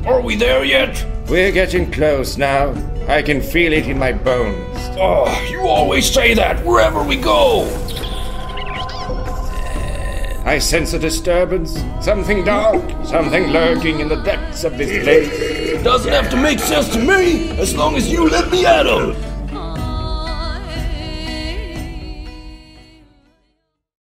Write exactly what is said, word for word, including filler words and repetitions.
Are we there yet? We're getting close now. I can feel it in my bones. Oh, you always say that wherever we go. I sense a disturbance. Something dark. Something lurking in the depths of this place. Doesn't have to make sense to me, as long as you let me at him.